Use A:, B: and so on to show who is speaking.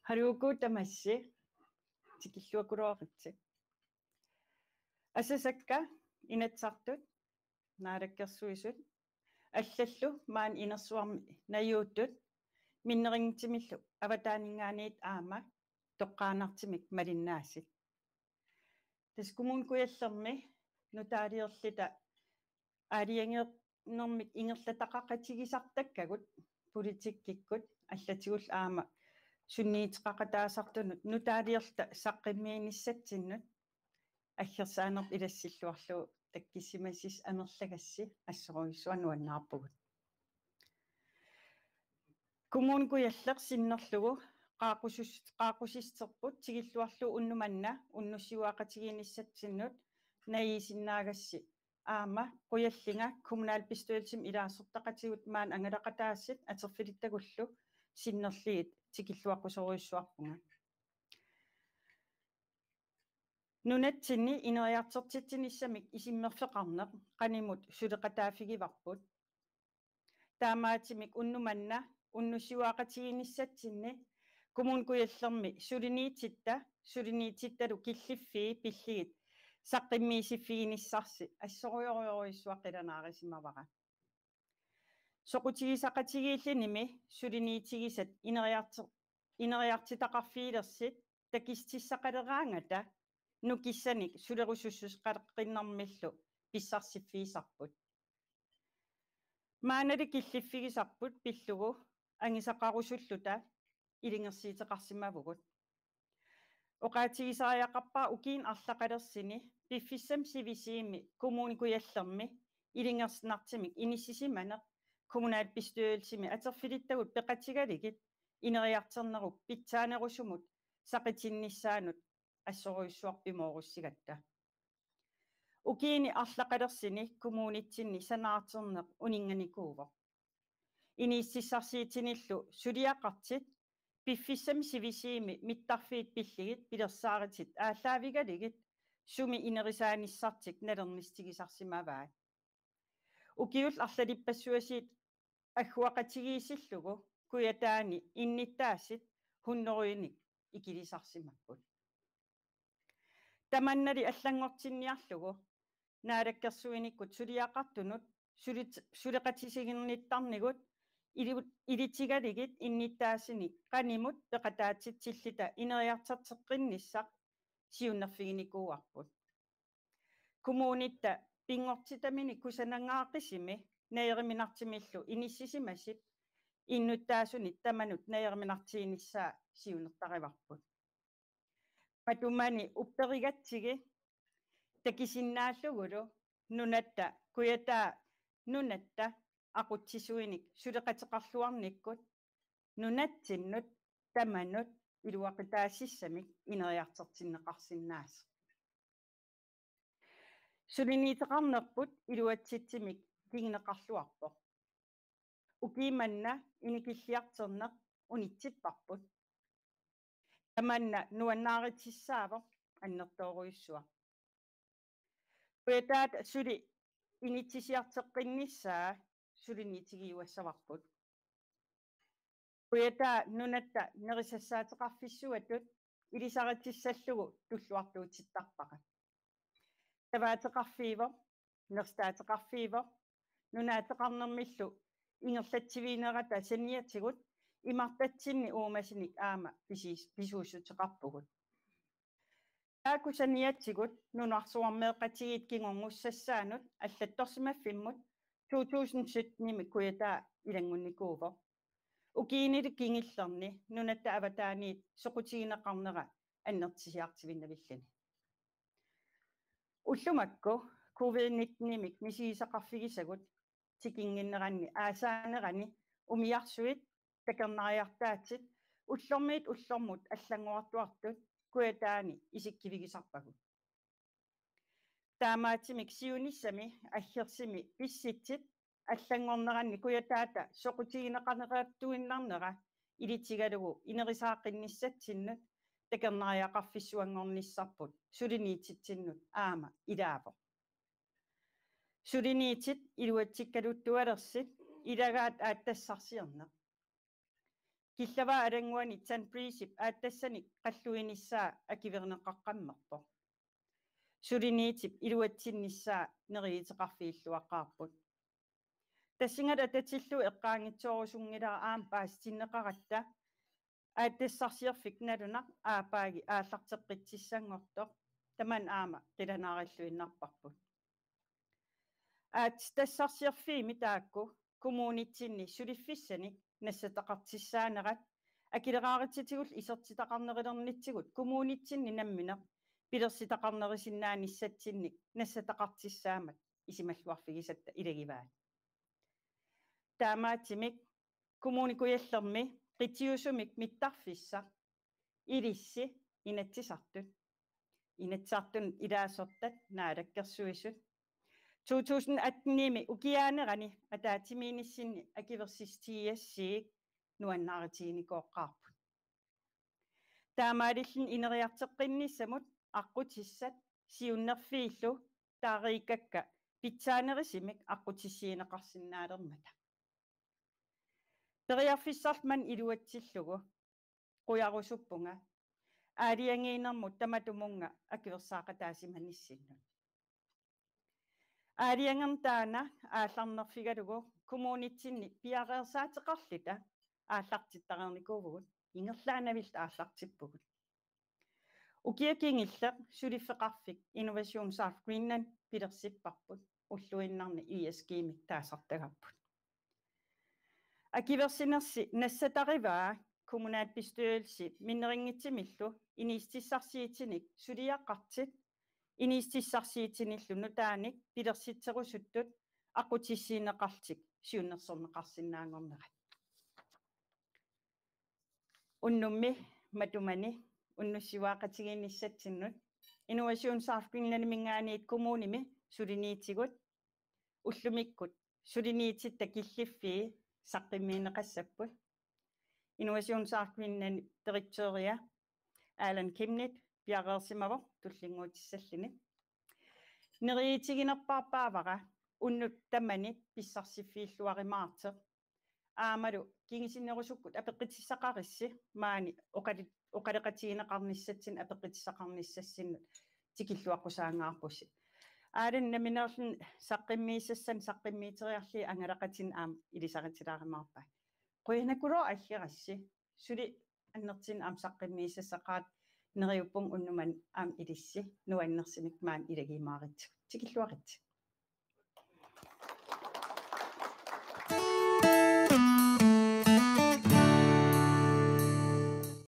A: Haruku tamassi tikilluakuloaqitsi asasakka inatsartut naalakkersuisut аллаллу маан инерсуарми наюуттут миннерингитимиллу аватаанингааниит аама тоққаанартимик малиннаасит таскумун куяллерми нутаалиерлита аалиангеернэрмик ингерлатақақатигисартаккагут политиккиккут аллатигул аама сунниитеқақатаасартунут нутаалиерта саққиммииниссатсиннут аггерсаанерп илассиллуарлу таккиссимасис амерлагасси ассоруйссуануаннаарпугут кумуункуяллер синнерлугу qaaqusisserput tigilluarlu unnumanna unnussiuaqatigiinissatsinnut nayiisinnaagassi aama quyallinga kommunalbestyrelsen ilaasortaqatigut maan angalaqataassit aterfilittagullu sinnerliit tigilluaqqusoruissuarpunga nunatsinni ineriartertittinissamik isimmerfeqarneq qanimut suleqataafigivarput taamaatimik unnumanna unnussiuaqatigiinissatsinni kumun kuyallermi suliniitittalu killiffii pilligit saqqimmiisiffiginissarsi assoruyoriorisuaqqilanaarissimavara soqutigisaqatigiillinimi suliniitigisat ineriartitaqarfiilersit takistissaqaleraangata nukissanik sulerusussus qaleqqinnermillu pissarsifiisarput maanali killiffigisarput pillugu angisaqarusulluta илингерсиитеқарсимавгут оқаатигисариақарпаа укиин арлақалерсини пиффиссам сивисиими коммуникуяллерми илингерснартимик иниссисиманеқ kommunalbestyrelsimi атерфилиттагут пеқатигалигит инериартернерук питсаанерусумут сақитиннissaанут ассоруйссуарпимооруссигатта укиини арлақалерсини коммунитсинни санаартернеқ унинганикууво инииссиссарсиитиниллу сулиақартит пиффиссам сивисиими миттарфиит пилligit пилерсааратит ааллаавигалигит суми инерисааниссартик налернистигисарсимаваа укиул арлалиппассуасиит аггуақатигиисиллугу куятаани инниттаасит хуннеруиник икилисарсимаккут таманнали аллангортинниарлугу наалаккерсуиниккут сулиақартунут сулеқатисигерниттарнигут илитигалигит инниттаасиник qaнимут пеқатаатитсиллита инериартертеққиннissaq сиуннерфигиникууарпут коммунитта пингортитамини кусанангааққисими наериминартимиллу иниссисимасит иннуттаасунит таманут наериминартиинissaa сиунертариварпут патумани упперигатсиги такисиннааллугулу нунатта куятаа нунатта aqutsisuinik suleqateqarluarnikkut nunatsinнут tamanut iluaqitaassissamik ineriartertinneqarsinnaas suliniiteqarnerput iluatsitsimik kingineqarluarpoq ukiimanna inikilliarterneq unitsipparput tamanna nuannaaritissaaவோq annertooruyussua petaat suli initsisiarteqqinnissaa suliniitigiuassavarput kuyata nunatta nerisassaatеқарфиссуатут илисаратиссаллугу туллуартуутиттарпаqa таваатеқарфииво нерстаатеқарфииво нунаатеқарнермиллу ингерлатсивиинерата саниатигут имартатсинни уумасиник аама писууссутеқарпугут таакусаниатсигут нунарсуармеэқатигит кингорнguссассаанут аллатторсимаффиммут 2017 куятаа илангунникууво укиинили кингиллерни нунатта аватааниит соқутигинеқарнера аннертисиартивиннавиллани уллумакку covid-19-мик мисигисақарфигисагут тикингиннеранни аасаанерани умиарсуит такернариартаатит уллормиит уллормут аллангуартуартут куятаани исиккивигисарпагут таамаатимик сиунissami аггерсими писситсит аллангорнеранни куятаата соқутигинеқарнерааттуиннарнера илитигалугу инерисааққинниссатсиннут такернариақарфиссуангорниссарпут сулиниититсиннут аама илааво сулиниитит илуатсиккалуттуалерсит илагаат ааттассарсиернеқ killava aranguani tan princip aattassani qalluinissaa akiverneqqaqqammerpo suriniitip iluatsinnissaa neriiteqarfiilluaqaarput тассингала татиллу эққаангитсоорусунгилара аам паастиннеқаратта ааттассарсиерфик налунақ аапааги ааллартеққитсиссангорто таман аама қиланаариллуиннарпарпут аат тассарсиерфиими таакку коммунитсинни сулиффиссани нассатақартиссаанерат акилерааритситигул исертитақарнерилернитсигут коммунитсинни наммине пилерситақарнерисиннааниссатсинник нассатақартиссаамат исималлуарфигисатта илагиваат таамаатимик коммуникуяллерми qitiusumik mittarfissa ilissi inatsisartut inatsartun ilaasortat naalakkersuissut 2018-imi ukiaanerani ataatimiinissinni akiversistiassiik nuannaaritiinikoqqaarput taamaalillin ineriarteqqinnissamut aqqutissat siunnerfiillu taariikakka pitsaanerissimik aqqutissiineqarsinnaalermata teriarfissarman iluatsillugu qujarusuppunga aaliangiinermut tamatumunga akiversaaqataasimannissinnut aaliangertaana aallarnerfigalugu kommunitsinni piareersaateqarlita aallartittareernikuuvugut ingerlaanavilt aallartippugut ukiakingilleq suliffeqarfik innovationsart Greenland pilersipparput ulluinnarni ISG-mik taasartagapput akiversinersi nassatariva kommunalbestyrelse minneringitsimillu iniistissarsiitinik suliaqqartit iniistissarsiitinillu nutaanik pilersitserusuttut aqutissiineqartik siunnersorneqarsinnaangornerat unnummi matumani unnussivaaqatigiinnissatsinut innovationsarfingnanimingaaniit kommunimi suliniitigut ullumikkut suliniititta killiffi saqqimmiineqassapput innovationsarfinnani direktøria Alan Kimnit piareersimavo tullinguutissallini neriitiginerpaarpaavara unnut tamani pissarsifiilluarimaarte aamalu kingisinnerusukkut apeqqitissaqarissi maani oqaleqatigineqarnissatsin apeqqitissaqarnissassinnut tikilluaqqusaangaarpussi aalan naminerlun saqqimmiissassan saqqimmiiteriarli angalaqatin aam ilisaritilaarimaarpa quinakulo alliqassi suli annertin aam saqqimmiissassaqaat neriuppung unnuman aam ilissi nuannersimik maan ilagiimaarit tikilluarit